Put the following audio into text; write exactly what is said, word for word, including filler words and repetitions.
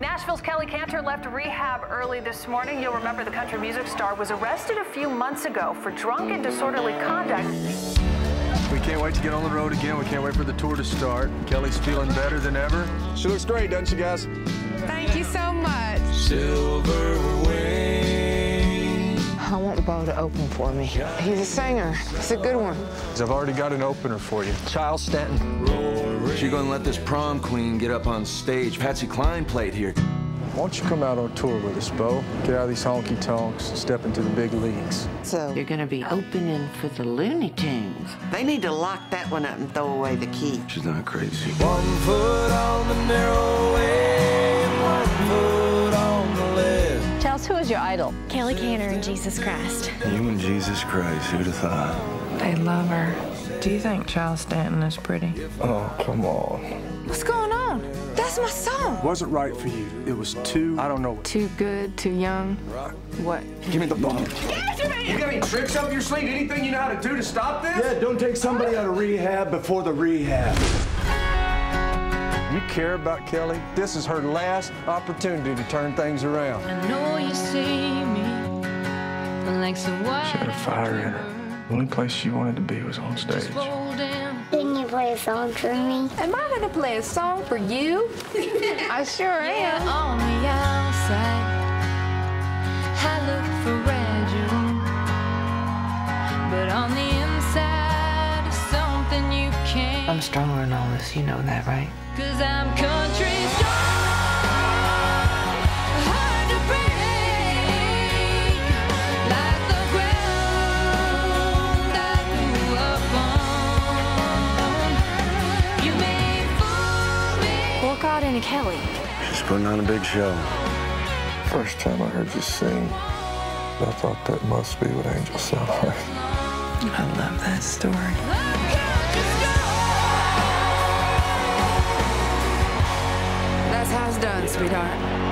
Nashville's Kelly Cantor left rehab early this morning. You'll remember the country music star was arrested a few months ago for drunk and disorderly conduct. We can't wait to get on the road again. We can't wait for the tour to start. Kelly's feeling better than ever. She looks great, doesn't she, guys? Thank you so much. Silver wing. I want Bo to open for me. He's a singer. It's a good one. I've already got an opener for you. Charles Stanton. She gonna let this prom queen get up on stage. Patsy Cline played here. Why don't you come out on tour with us, Bo? Get out of these honky-tonks and step into the big leagues. So you're gonna be opening for the Looney Tunes. They need to lock that one up and throw away the key. She's not crazy. One foot on the narrow way, one foot on the left. Charles, who is your idol? Kelly Cantor and Jesus Christ. You and Jesus Christ, who'd have thought? They love her. Do you think Charles Stanton is pretty? Oh, come on. What's going on? That's my song. It wasn't right for you. It was too, I don't know. Too good, too young. What? Give me the ball. You got any tricks up your sleeve? Anything you know how to do to stop this? Yeah, don't take somebody out of rehab before the rehab. You care about Kelly? This is her last opportunity to turn things around. I know you see me like some white. She had a fire in her. The only place she wanted to be was on stage. Can you play a song for me? Am I gonna play a song for you? I sure Yeah, am. on the outside, I look fragile, but on the inside, something you can't. I'm stronger than all this, you know that, right? Cause I'm country strong, hard to break, like the ground I grew up on. You may fool me. What got into Kelly? She's putting on a big show. First time I heard you sing, I thought that must be what angels sound like. I love that story. I'm country strong. That's how it's done, sweetheart.